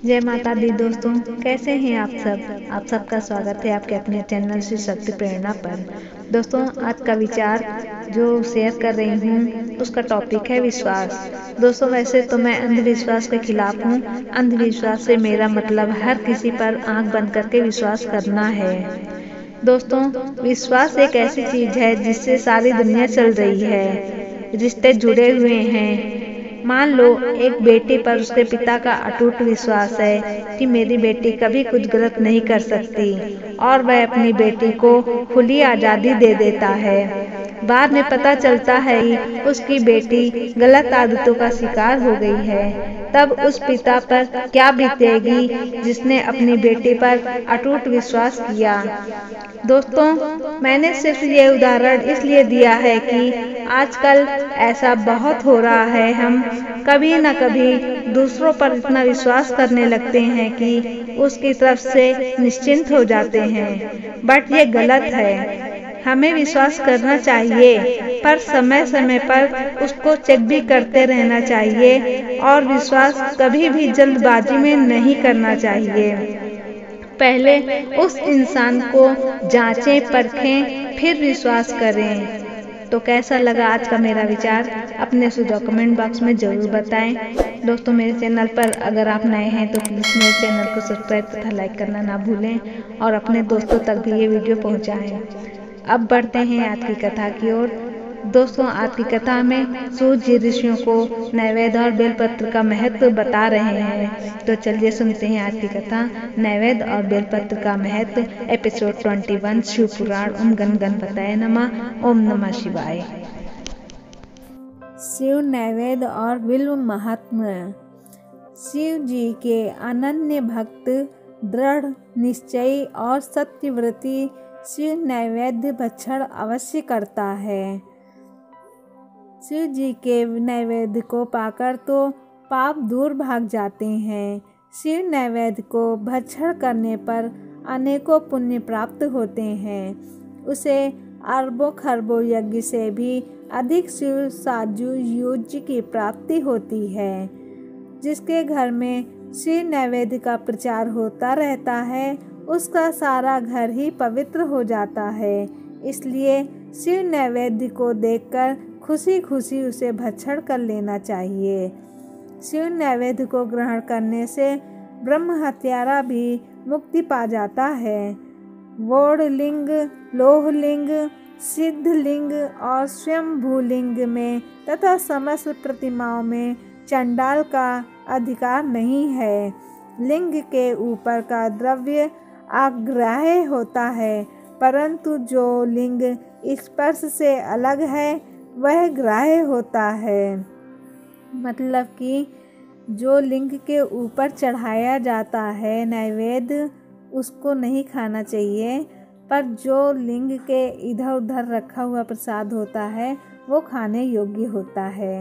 जय माता दी दोस्तों, कैसे हैं आप सब। आप सबका स्वागत है आपके अपने चैनल श्री शक्ति प्रेरणा पर। दोस्तों, आज का विचार जो शेयर कर रही हूँ उसका टॉपिक है विश्वास। दोस्तों, वैसे तो मैं अंधविश्वास के खिलाफ हूँ। अंधविश्वास से मेरा मतलब हर किसी पर आंख बंद करके विश्वास करना है। दोस्तों, विश्वास एक ऐसी चीज है जिससे सारी दुनिया चल रही है। रिश्ते जुड़े हुए हैं। मान लो एक बेटी पर उसके पिता का अटूट विश्वास है कि मेरी बेटी कभी कुछ गलत नहीं कर सकती और वह अपनी बेटी को खुली आज़ादी दे देता है। बाद में पता चलता है कि उसकी बेटी गलत आदतों का शिकार हो गई है। तब उस पिता पर क्या बीतेगी जिसने अपनी बेटी पर अटूट विश्वास किया। दोस्तों, मैंने सिर्फ ये उदाहरण इसलिए दिया है कि आजकल ऐसा बहुत हो रहा है। हम कभी न कभी दूसरों पर इतना विश्वास करने लगते हैं कि उसकी तरफ से निश्चिंत हो जाते हैं, बट ये गलत है। हमें विश्वास करना चाहिए, पर समय समय पर उसको चेक भी करते रहना चाहिए और विश्वास कभी भी जल्दबाजी में नहीं करना चाहिए। पहले उस इंसान को जांचें, परखें, फिर विश्वास करें। तो कैसा लगा आज का मेरा विचार, अपने सुझाव कमेंट बॉक्स में जरूर बताएं। दोस्तों, मेरे चैनल पर अगर आप नए हैं तो प्लीज़ मेरे चैनल को सब्सक्राइब तथा लाइक करना ना भूलें और अपने दोस्तों तक भी ये वीडियो पहुंचाएं। अब बढ़ते हैं आज की कथा की ओर। दोस्तों, आज की कथा में सूर्य ऋषियों को नैवेद्य और बेलपत्र का महत्व बता रहे हैं। तो चलिए सुनते हैं आज की कथा, नैवेद्य और बेलपत्र का महत्व, एपिसोड 21, शिव पुराण। ओम गण गणपतये नमः। ओम नमः शिवाय। शिव नैवेद्य और बिल्व महात्म्य। शिव जी के अनन्य भक्त, दृढ़ निश्चयी और सत्यव्रती शिव नैवेद्य भक्षण अवश्य करता है। शिव जी के नैवेद्य को पाकर तो पाप दूर भाग जाते हैं। शिव नैवेद्य को भक्षण करने पर अनेकों पुण्य प्राप्त होते हैं। उसे अरबों खरबों यज्ञ से भी अधिक शिव साजु युज्य की प्राप्ति होती है। जिसके घर में शिव नैवेद्य का प्रचार होता रहता है, उसका सारा घर ही पवित्र हो जाता है। इसलिए शिव नैवेद्य को देखकर खुशी खुशी उसे भक्षण कर लेना चाहिए। शिव नैवेद्य को ग्रहण करने से ब्रह्म हत्यारा भी मुक्ति पा जाता है। वोड़लिंग, लोहलिंग, सिद्धलिंग और स्वयंभूलिंग में तथा समस्त प्रतिमाओं में चंडाल का अधिकार नहीं है। लिंग के ऊपर का द्रव्य आग्राह्य होता है, परंतु जो लिंग स्पर्श से अलग है वह ग्राह्य होता है। मतलब कि जो लिंग के ऊपर चढ़ाया जाता है नैवेद्य, उसको नहीं खाना चाहिए, पर जो लिंग के इधर उधर रखा हुआ प्रसाद होता है वो खाने योग्य होता है।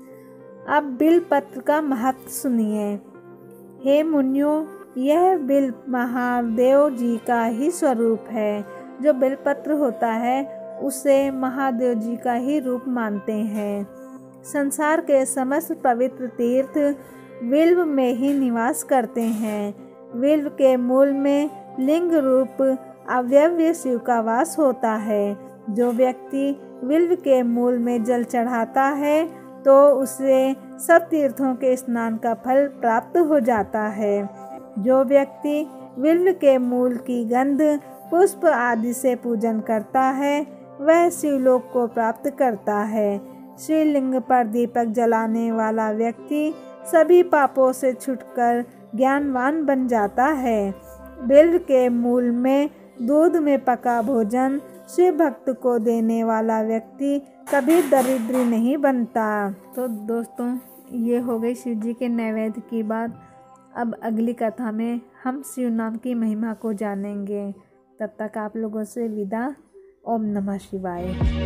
अब बिलपत्र का महत्व सुनिए। हे मुनियों, यह बिल महादेव जी का ही स्वरूप है। जो बिलपत्र होता है उसे महादेव जी का ही रूप मानते हैं। संसार के समस्त पवित्र तीर्थ बिल्व में ही निवास करते हैं। बिल्व के मूल में लिंग रूप अवयव शिव का वास होता है। जो व्यक्ति बिल्व के मूल में जल चढ़ाता है तो उसे सब तीर्थों के स्नान का फल प्राप्त हो जाता है। जो व्यक्ति बिल्व के मूल की गंध, पुष्प आदि से पूजन करता है वह शिवलोक को प्राप्त करता है। शिवलिंग पर दीपक जलाने वाला व्यक्ति सभी पापों से छूटकर ज्ञानवान बन जाता है। बिल्व के मूल में दूध में पका भोजन शिव भक्त को देने वाला व्यक्ति कभी दरिद्र नहीं बनता। तो दोस्तों, ये हो गई शिव जी के नैवेद्य की बात। अब अगली कथा में हम शिव नाम की महिमा को जानेंगे। तब तक आप लोगों से विदा। ओम नमः शिवाय।